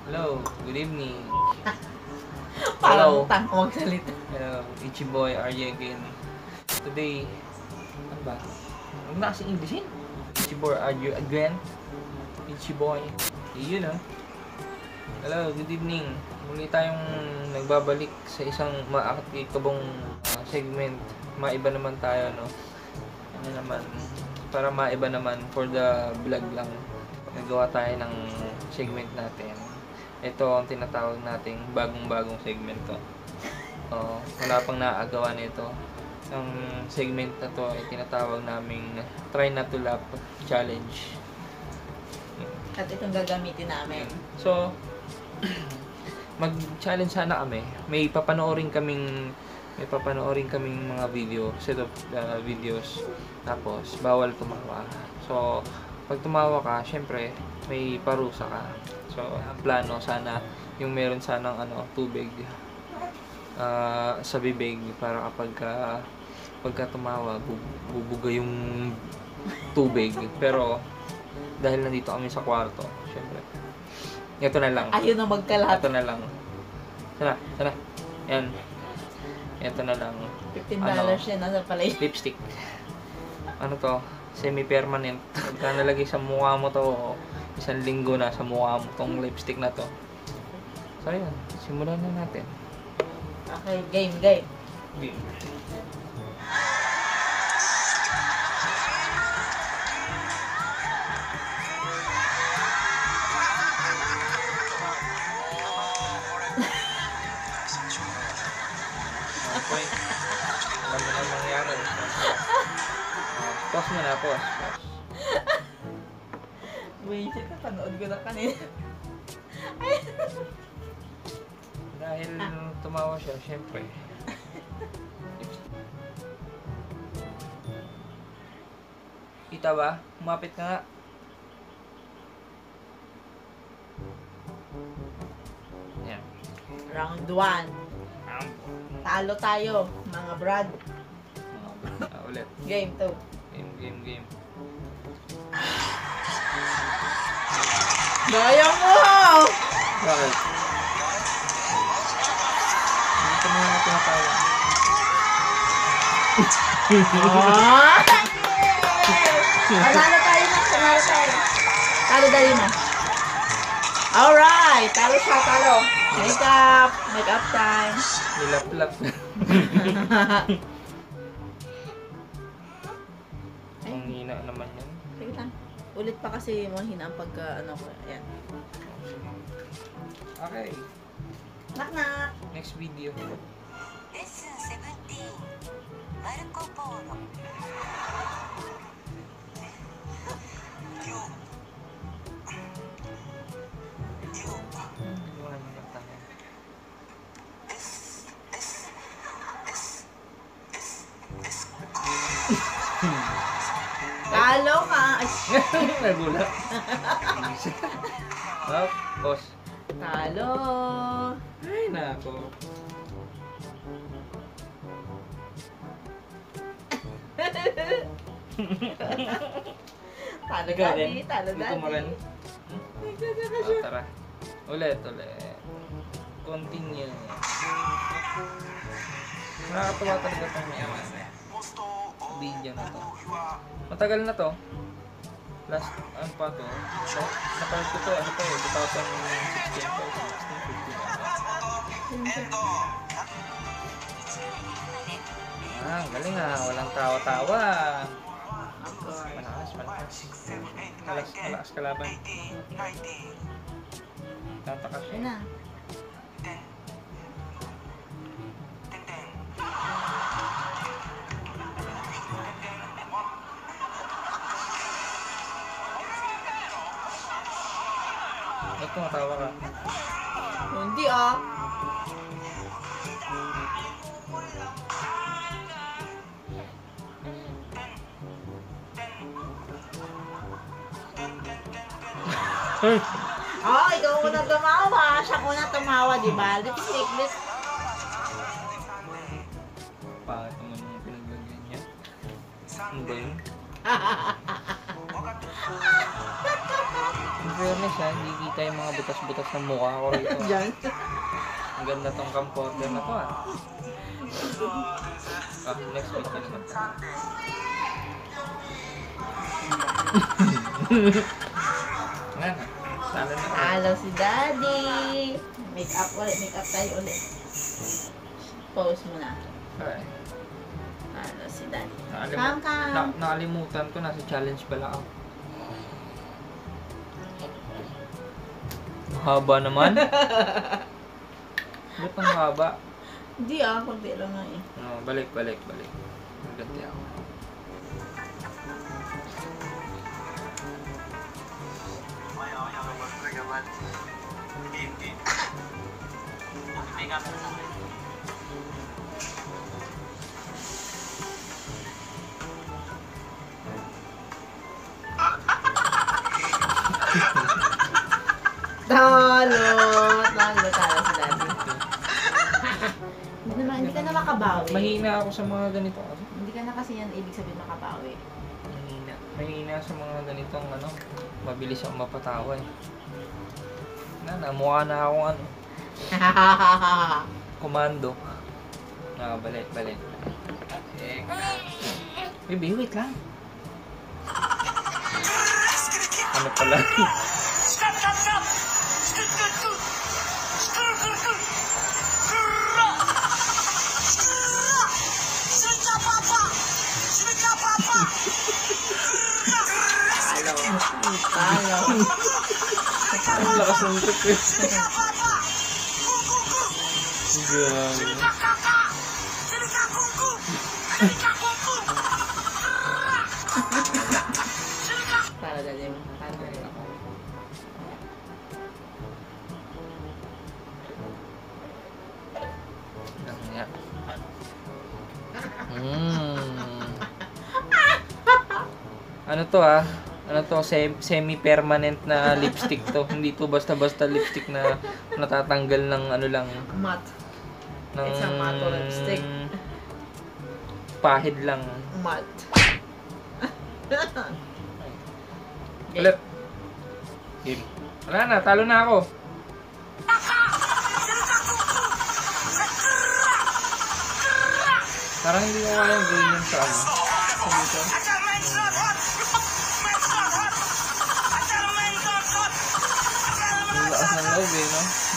Hello, good evening. Parang utang ko magsalita. Hello, Ichiboy, are you again? Today, ano ba? Huwag na kasi Englishin. Ichiboy, are you again? Ichiboy. Yun ah. Hello, good evening. Muli tayong nagbabalik sa isang maakit-kabong segment. Maiba naman tayo, no? Ano naman, para maiba naman for the vlog lang. Nagawa tayo ng segment natin. Ito ang tinatawag nating bagong-bagong segment to. Wala pang naagawa nito. Ang segment na to ay tinatawag naming Try Not to Laugh Challenge. At itong gagamitin namin. So, mag-challenge sana kami. May papanoorin kaming mga video, set of videos. Tapos, bawal tumawa. So, pag tumawa ka, syempre, may parusa ka. So, ang plano sana, yung meron sanang tubig sa bibig para pagka tumawa, bubuga yung tubig. Pero, dahil nandito kami sa kwarto, syempre, ito na lang. Ayun na magkalat. Ito na lang. Sana. Yan. Ito na lang. $15 yan nasa palay. Lipstick. Ano to? Semi-permanent. Pagka nalagay sa mukha mo to, isang linggo na sa mukha mo tong lipstick na to. So, yun. Simulan na natin. Okay, game. Okay. Alam mo na mangyari. Pause mo na, pause. Wait, ka panood ko na kanina. Dahil tumawa siya, syempre. Kita ba? Umapit ka nga. Yan. Round 1. Talo tayo, mga brad. Ulit. Game 2. Game. Gaya mo! Bakit? Dito mo na tinatawa. Panalo tayo na, Talo dali na. Alright, talo siya, talo. Make up time. Nilap-lap. Ang hina naman yan. Sige lang. Ulit pa kasi mahina ang pagka ko. Ayan. Okay. Knock. Next video. Lesson 17 Marco Polo Talo ka. Nagulat. Pause. Talo. Ay, nako. Talo Ikaw daddy, din? talo Dito mo rin? daddy. Tara. Ulit. Continue. Nakakatawa talaga itong video na to. Matagal na to. Last, ano pa to? Napanood ko to, 2016 pa, 16, 15. Galing walang tawa-tawa. Malakas kalaban. Tatakas Ayun na. Ba't tumatawa ka? Hindi ikaw muna tumawa. Siya muna tumawa, di ba? Lipstick. Pangit naman yung pinaglagyan niya. Ano ba yun? In fairness ha, hindi kita yung mga butas-butas ng mukha ko rito. Diyan. Ang ganda tong camcorder na to ah. Next week na naman. Ayan na. Talo na. Halo si Daddy. Make up ulit. Make up tayo ulit. Pose muna. Alright. Halo si Daddy. Nakalimutan, Kam. nakalimutan ko, nasa challenge pala ako. Haba naman. Ba't ang haba? Hindi konti lang nga eh. Balik. Maganda ako. Talo si Daddy. Hindi ka na makabawi. Mahina ako sa mga ganito. Hindi ka na kasi yan ibig sabihin makabawi. Mahina sa mga ganitong mabilis akong mapatawa eh. Mukha na akong komando. Balik. Baby, wait lang. Ano pala? Talo. Ang lakas ng trip eh. Grabe. Para Daddy mo. Ano to Ano to, semi-permanent na lipstick to. Hindi to basta-basta lipstick na natatanggal ng lang. Matte. Ng It's a matte lipstick. Pahid lang. Matte. Ulit. Game. Wala na, talo na ako. Parang hindi ko kayang gawin yun sa dito. Ang lakas ng loob eh, no?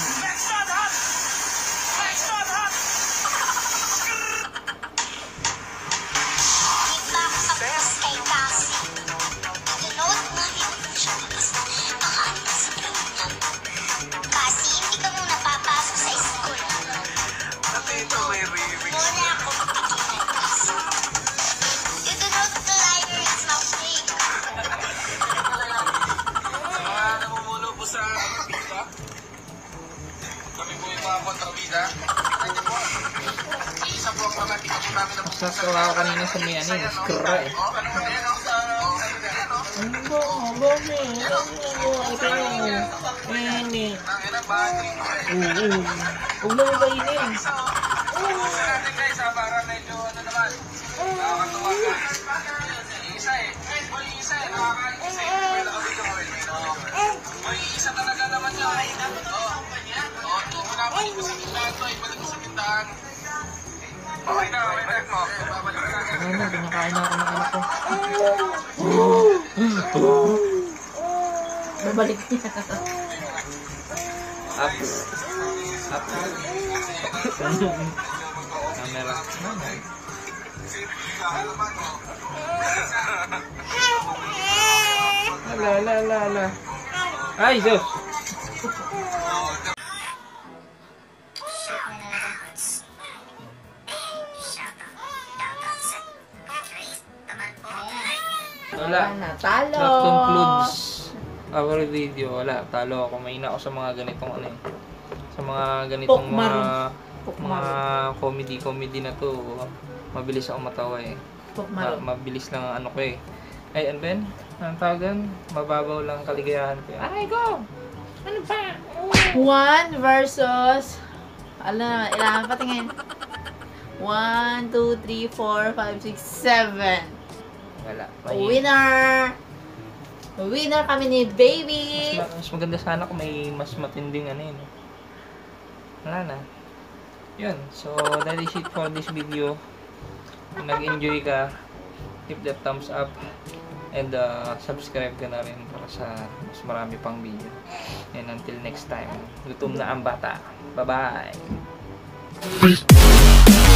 Masasok ako kanina sa may skra eh. Huwag na mo kainin. Ano, binakain na ako ng anak ko. Babalik niya. Up. Camera. Ala. Ay, Diyos! Wala. Talo. That concludes our video. Wala, talo ako. Mahina ako sa mga ganitong sa mga ganitong mga comedy na to. Mabilis ako matawa eh. Mabilis lang ang ko eh. Ay, and then, ang tawagan, mababaw lang kaligayahan ko. Ay, go! Ano pa? 1 versus... ilangan patingin. 1, 2, 3, 4, 5, 6, 7. Wala. Winner! Winner kami ni Baby. Mas maganda sana kung may mas matinding ano yun. Wala na. Yun. So, that is it for this video. Kung nag-enjoy ka, hit that thumbs up. And subscribe ka na rin para sa mas marami pang video. And until next time, gutom na ang bata. Bye-bye!